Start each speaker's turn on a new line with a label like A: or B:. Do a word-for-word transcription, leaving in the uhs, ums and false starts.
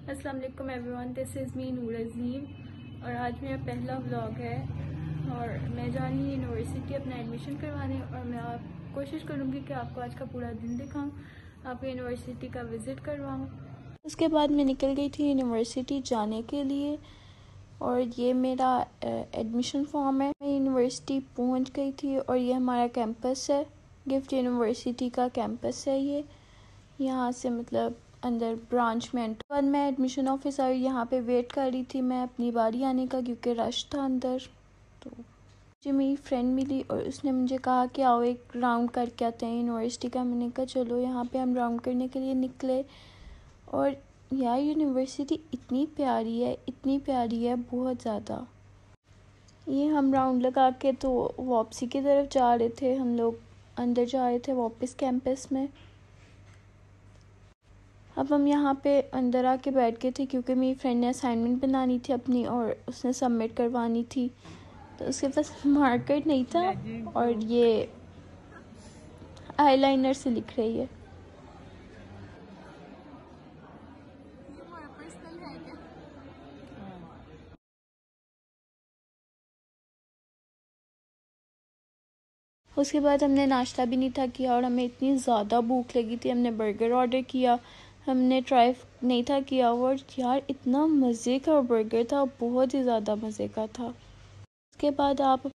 A: अस्सलाम वालेकुम everyone, this is me Noor Azeem और आज मेरा पहला व्लॉग है और मैं जा रही हूँ यूनिवर्सिटी अपना एडमिशन करवाने और मैं आप कोशिश करूँगी कि आपको आज का पूरा दिन दिखाऊँ, आपको यूनिवर्सिटी का विज़िट करवाऊँ। उसके बाद मैं निकल गई थी यूनिवर्सिटी जाने के लिए और ये मेरा एडमिशन फॉर्म है। मैं यूनिवर्सिटी पहुँच गई थी और ये हमारा कैंपस है, गिफ्ट यूनिवर्सिटी का कैंपस है। ये यहाँ से मतलब अंदर ब्रांच में एंटर बाद मैं एडमिशन ऑफिस आई, यहाँ पे वेट कर रही थी मैं अपनी बारी आने का क्योंकि रश था अंदर। तो मुझे मेरी फ्रेंड मिली और उसने मुझे कहा कि आओ एक राउंड करके आते हैं यूनिवर्सिटी का। मैंने कहा चलो। यहाँ पे हम राउंड करने के लिए निकले और यार यूनिवर्सिटी इतनी प्यारी है, इतनी प्यारी है, बहुत ज़्यादा। ये हम राउंड लगा के तो वापसी की तरफ जा रहे थे, हम लोग अंदर जा रहे थे वापस कैंपस में। अब हम यहाँ पे अंदर आके बैठ गए थे क्योंकि मेरी फ्रेंड ने असाइनमेंट बनानी थी अपनी और उसने सबमिट करवानी थी, तो उसके पास मार्कर नहीं था और ये आईलाइनर से लिख रही है। उसके बाद हमने नाश्ता भी नहीं था किया और हमें इतनी ज़्यादा भूख लगी थी, हमने बर्गर ऑर्डर किया। हमने ट्राई नहीं था किया और यार इतना मज़े का बर्गर था, बहुत ही ज़्यादा मज़े का था। उसके बाद आप